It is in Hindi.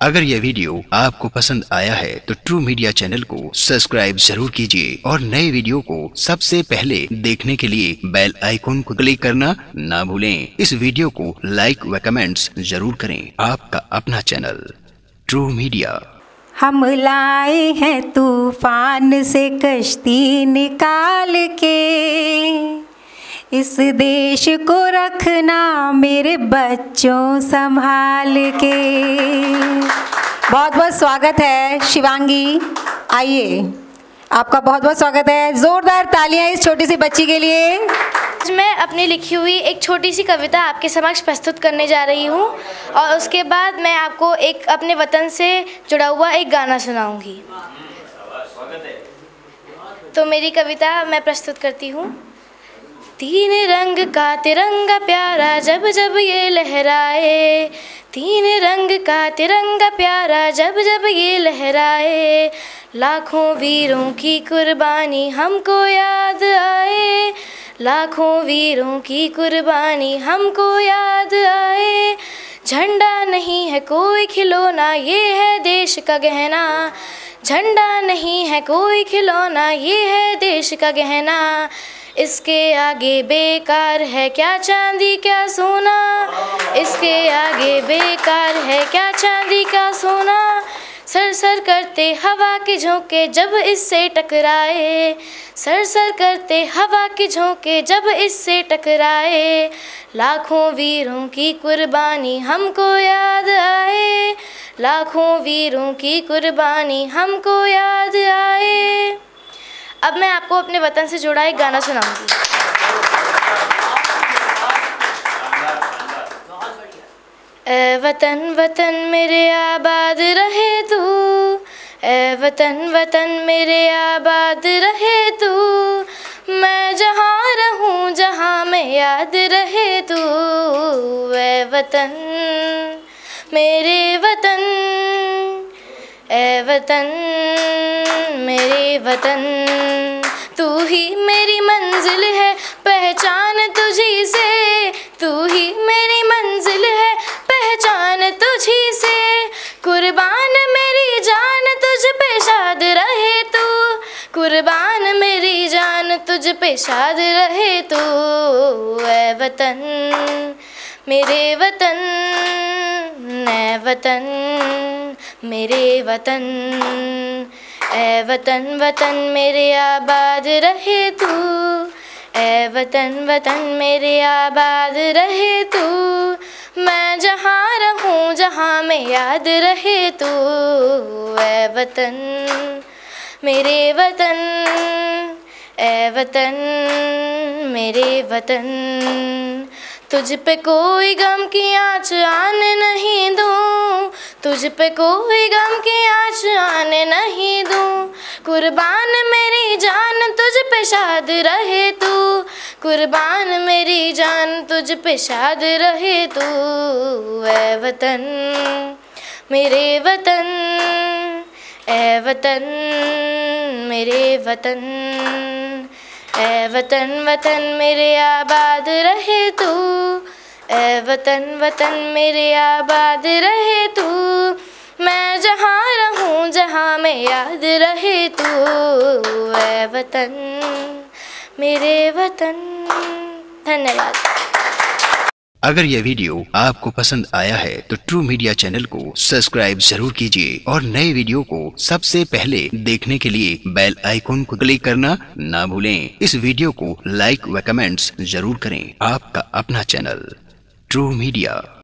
अगर यह वीडियो आपको पसंद आया है तो ट्रू मीडिया चैनल को सब्सक्राइब जरूर कीजिए और नए वीडियो को सबसे पहले देखने के लिए बेल आइकॉन को क्लिक करना ना भूलें। इस वीडियो को लाइक व कमेंट्स जरूर करें। आपका अपना चैनल ट्रू मीडिया। हम लाए हैं तूफान से कश्ती निकाल के, इस देश को रखना मेरे बच्चों संभाल के। बहुत बहुत स्वागत है शिवांगी, आइए आपका बहुत बहुत स्वागत है। जोरदार तालियां इस छोटी सी बच्ची के लिए। मैं अपनी लिखी हुई एक छोटी सी कविता आपके समक्ष प्रस्तुत करने जा रही हूँ और उसके बाद मैं आपको एक अपने वतन से जुड़ा हुआ एक गाना सुनाऊंगी। तो मेरी कविता मैं प्रस्तुत करती हूँ। तीन रंग का तिरंगा प्यारा जब जब ये लहराए, तीन रंग का तिरंगा प्यारा जब जब ये लहराए, लाखों वीरों की कुर्बानी हमको याद आए, लाखों वीरों की कुर्बानी हमको याद आए। झंडा नहीं है कोई खिलौना, ये है देश का गहना, झंडा नहीं है कोई खिलौना, ये है देश का गहना। इसके आगे बेकार है क्या चांदी क्या सोना, इसके आगे बेकार है क्या चांदी क्या सोना। सर सर करते हवा के झोंके जब इससे टकराए, सर सर करते हवा के झोंके जब इससे टकराए, लाखों वीरों की कुर्बानी हमको याद आए, लाखों वीरों की कुर्बानी हमको याद आए। अब मैं आपको अपने वतन से जुड़ा एक गाना सुनाऊंगी। ए वतन वतन मेरे आबाद रहे तू, ए वतन वतन मेरे आबाद रहे तू, मैं जहाँ रहूँ जहाँ मैं याद रहे तू। ए वतन मेरे वतन, ए वतन मेरे वतन, तू ही मेरी मंजिल है पहचान तुझी से, तू ही मेरी मंजिल है पहचान तुझी से। कुर्बान मेरी जान तुझ पे शाद रहे तू, कुर्बान मेरी जान तुझ पे शाद रहे तू। ए वतन मेरे वतन, ए वतन मेरे वतन, ए वतन वतन मेरे आबाद रहे तू, ए वतन वतन मेरे आबाद रहे तू, मैं जहाँ रहूँ जहाँ मैं याद रहे तू। ए वतन मेरे वतन, ए वतन मेरे वतन, तुझ पे कोई गम की आँच आने नहीं दूँ, तुझ पे कोई गम की आँच आने नहीं दूँ। कुर्बान मेरी जान तुझ पे शाद रहे तू, कुर्बान मेरी जान तुझ पे शाद रहे तू। ए वतन मेरे वतन, ए वतन मेरे वतन, ए वतन वतन मेरे आबाद रहे तू, ए वतन वतन मेरे आबाद रहे तू, मैं जहाँ रहूँ जहाँ मैं याद रहे तू। ए वतन मेरे वतन। धन्यवाद। अगर यह वीडियो आपको पसंद आया है तो ट्रू मीडिया चैनल को सब्सक्राइब जरूर कीजिए और नए वीडियो को सबसे पहले देखने के लिए बेल आइकॉन को क्लिक करना ना भूलें। इस वीडियो को लाइक व कमेंट्स जरूर करें। आपका अपना चैनल ट्रू मीडिया।